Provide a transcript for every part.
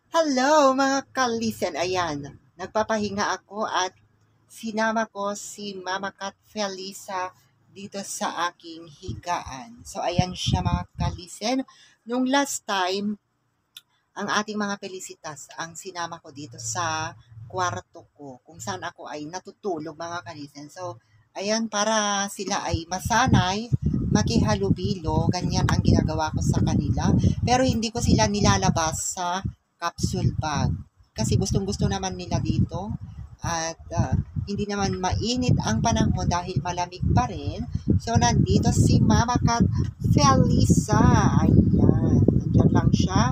Hello mga kalisen, ayan, nagpapahinga ako at sinama ko si Mama Cat Felisa dito sa aking higaan. So ayan siya mga kalisen. Nung last time, ang ating mga pelisitas ang sinama ko dito sa kwarto ko kung saan ako ay natutulog mga kalisen. So ayan, para sila ay masanay, makihalubilo, ganyan ang ginagawa ko sa kanila. Pero hindi ko sila nilalabas sa capsule bag. Kasi gustong-gusto naman nila dito at hindi naman mainit ang panahon dahil malamig pa rin. So, nandito si Mama Cat Felisa. Ayan, nandyan lang siya,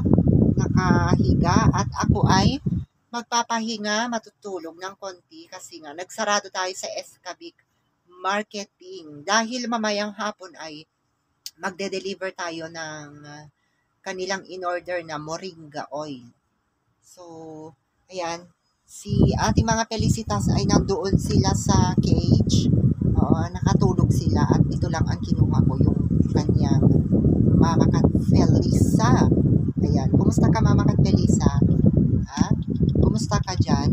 nakahiga at ako ay magpapahinga, matutulog ng konti kasi nga nagsarado tayo sa Escabic Marketing dahil mamayang hapon ay magde-deliver tayo ng kanilang in-order na moringa oil. So, ayan, si ating mga Felicitas ay nandoon sila sa cage. Oo, nakatulog sila at ito lang ang kinuha ko, yung kanyang Mama Cat Felisa. Ayan, kumusta ka Mama Cat Felisa? Ha? Kumusta ka dyan?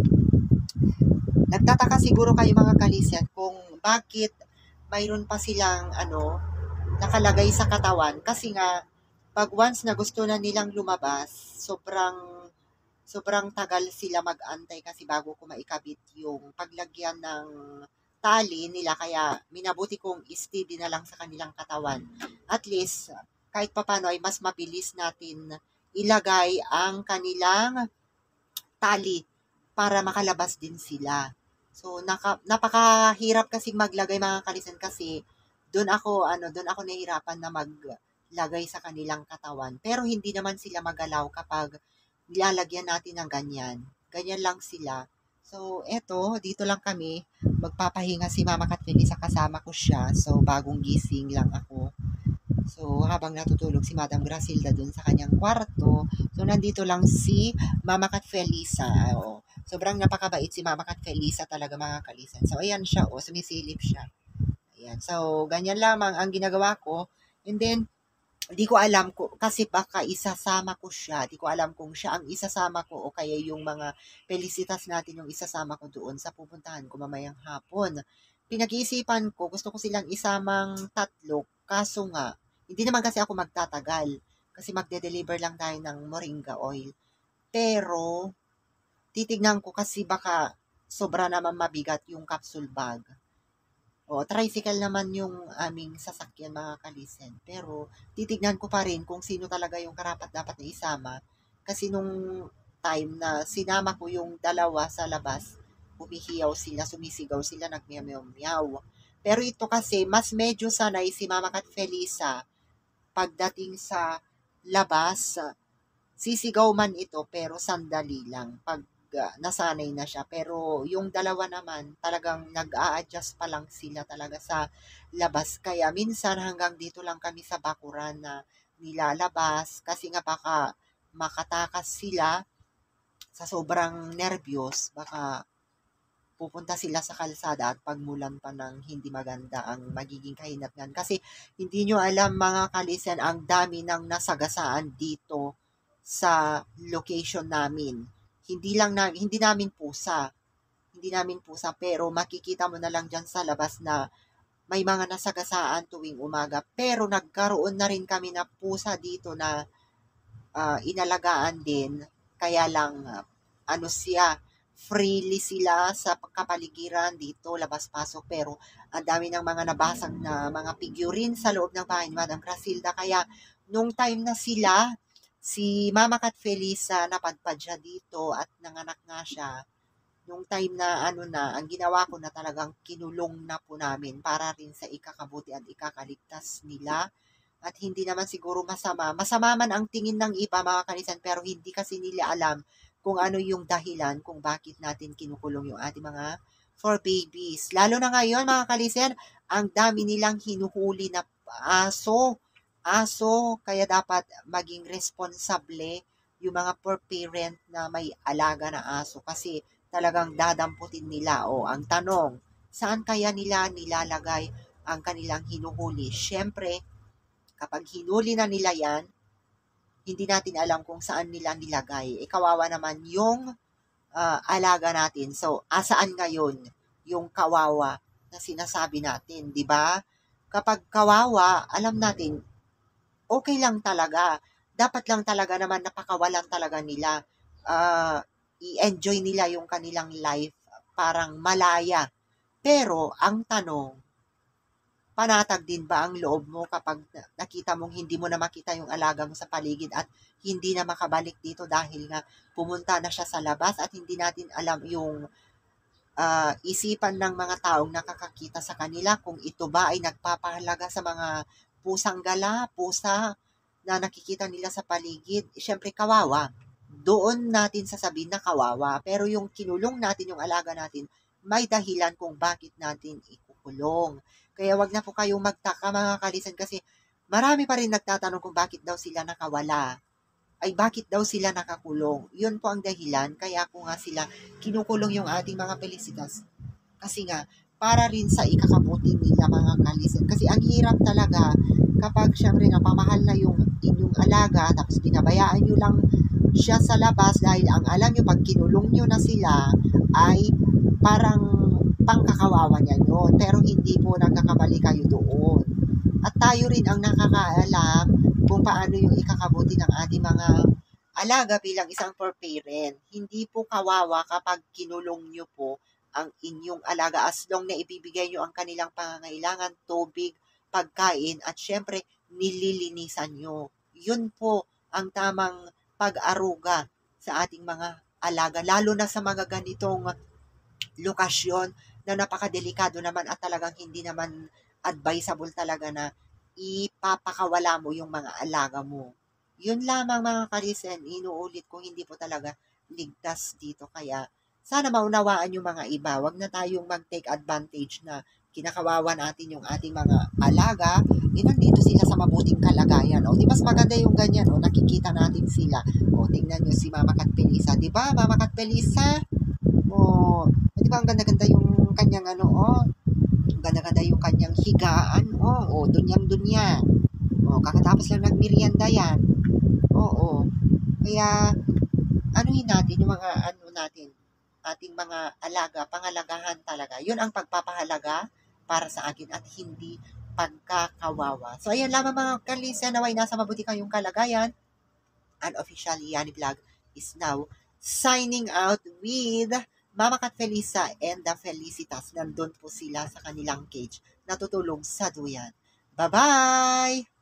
Nagtataka siguro kayo mga kalisyan kung bakit mayroon pa silang nakalagay sa katawan kasi nga pag once na gusto na nilang lumabas, sobrang sobrang tagal sila mag-antay kasi bago ko maikabit yung paglagyan ng tali nila kaya minabuti kong steady na lang sa kanilang katawan. At least kahit papano ay mas mabilis natin ilagay ang kanilang tali para makalabas din sila. So napakahirap kasi maglagay mga kalisan kasi doon ako nahirapan na maglagay sa kanilang katawan. Pero hindi naman sila magalaw kapag nilalagyan natin ng ganyan. Ganyan lang sila. So, eto, dito lang kami. Magpapahinga si Mama Katrina sa kasama ko siya. So, bagong gising lang ako. So, habang natutulog si Madam Grasilda dun sa kanyang kwarto, so, nandito lang si Mama Cat Felisa. Oh, sobrang napakabait si Mama Cat Felisa talaga mga kalisan. So, ayan siya. Oh, sumisilip siya. Ayan. So, ganyan lamang ang ginagawa ko. And then, di ko alam ko kasi baka isasama ko siya. Di ko alam kung siya ang isasama ko o kaya yung mga pelisitas natin yung isasama ko doon sa pupuntahan ko mamayang hapon. Pinag-iisipan ko, gusto ko silang isamang tatlo. Kaso nga, hindi naman kasi ako magtatagal. Kasi magde-deliver lang tayo ng moringa oil. Pero, titignan ko kasi baka sobra naman mabigat yung capsule bag. O, tricycle naman yung aming sasakyan mga kalisen. Pero, titignan ko pa rin kung sino talaga yung karapat dapat na isama. Kasi nung time na sinama ko yung dalawa sa labas, humihiyaw sila, sumisigaw sila, nagmiyaw-miyaw. Pero ito kasi, mas medyo sanay si Mama Cat Felisa pagdating sa labas. Sisigaw man ito, pero sandali lang. Pag nasanay na siya. Pero yung dalawa naman, talagang nag-a-adjust pa lang sila talaga sa labas. Kaya minsan hanggang dito lang kami sa bakuran na nilalabas kasi nga baka makatakas sila sa sobrang nervyos. Baka pupunta sila sa kalsada at pagmulan pa ng hindi maganda ang magiging kahinatnan. Kasi hindi nyo alam mga kalisen, ang dami ng nasagasaan dito sa location namin. Hindi namin pusa. Hindi namin pusa pero makikita mo na lang diyan sa labas na may mga nasagasaan tuwing umaga. Pero nagkaroon na rin kami na pusa dito na inalagaan din. Kaya lang siya, freely sila sa kapaligiran dito, labas-pasok. Pero ang dami ng mga nabasag na mga figurine sa loob ng bahay ni Madam Grasilda. Kaya nung time na sila, si Mama Cat Felisa napadpad siya dito at nanganak nga siya. Nung time na ang ginawa ko na talagang kinulong na po namin para rin sa ikakabuti at ikakaligtas nila. At hindi naman siguro masama. Masama man ang tingin ng iba mga kanisan pero hindi kasi nila alam kung ano yung dahilan kung bakit natin kinukulong yung ating mga for babies. Lalo na ngayon mga kanisan, ang dami nilang hinuhuli na aso. Aso, kaya dapat maging responsable yung mga per parent na may alaga na aso kasi talagang dadamputin nila. O ang tanong, saan kaya nila nilalagay ang kanilang hinuhuli? Siyempre, kapag hinuli na nila yan, hindi natin alam kung saan nila nilagay. Kawawa naman yung alaga natin. So, asaan ngayon yung kawawa na sinasabi natin, di ba? Kapag kawawa, alam natin, okay lang talaga. Dapat lang talaga naman napakawalan talaga nila. I-enjoy nila yung kanilang life, parang malaya. Pero, ang tanong, panatag din ba ang loob mo kapag nakita mong hindi mo na makita yung alaga mo sa paligid at hindi na makabalik dito dahil nga pumunta na siya sa labas at hindi natin alam yung isipan ng mga taong nakakakita sa kanila kung ito ba ay nagpapahalaga sa mga pusang gala, pusa na nakikita nila sa paligid. Siyempre kawawa. Doon natin sasabihin na kawawa. Pero yung kinulong natin yung alaga natin, may dahilan kung bakit natin ikukulong. Kaya wag na po kayong magtaka mga kalisan kasi marami pa rin nagtatanong kung bakit daw sila nakawala. Ay bakit daw sila nakakulong. Yun po ang dahilan kaya ko nga sila kinukulong yung ating mga pelisitas. Kasi nga, para rin sa ikakabuti nila mga kalisan. Kasi ang hirap talaga kapag syempre napamahal na yung inyong alaga tapos pinabayaan nyo lang siya sa labas dahil ang alam nyo pag kinulong nyo na sila ay parang pangkakawawa niya yun. Pero hindi po nagkakabali kayo doon. At tayo rin ang nakakaalam kung paano yung ikakabuti ng ating mga alaga bilang isang for parent. Hindi po kawawa kapag kinulong nyo po ang inyong alaga as long na ibibigay nyo ang kanilang pangangailangan, tubig, pagkain, at syempre nililinisan nyo. Yun po ang tamang pag-aruga sa ating mga alaga, lalo na sa mga ganitong lokasyon na napakadelikado naman at talagang hindi naman advisable talaga na ipapakawala mo yung mga alaga mo. Yun lamang mga kalisen, inuulit ko hindi po talaga ligtas dito. Kaya sana maunawaan yung mga iba. Huwag na tayong mag-take advantage na kinakawawa natin yung ating mga alaga, nandito sila sa mabuting kalagayan. O, di mas maganda yung ganyan, o, nakikita natin sila. O, tingnan nyo si Mama Katpelisa. Di ba, Mama Katpelisa? O, di ba ang ganda-ganda yung kanyang ano, oh, ganda-ganda yung kanyang higaan, oh, dunyang-dunya. Oh, kakatapos lang nagmerienda yan. Oo. Kaya, anuhin natin yung mga ano natin, ating mga alaga, pangalagahan talaga. Yun ang pagpapahalaga para sa akin at hindi pagkakawawa. So, ayan lamang mga kalisa, naway nasa mabuti kayong kalagayan. Unofficially, Yani Vlog is now signing out with Mama Kat Felisa and the Felicitas. Nandun po sila sa kanilang cage. Natutulong sa duyan. Bye-bye!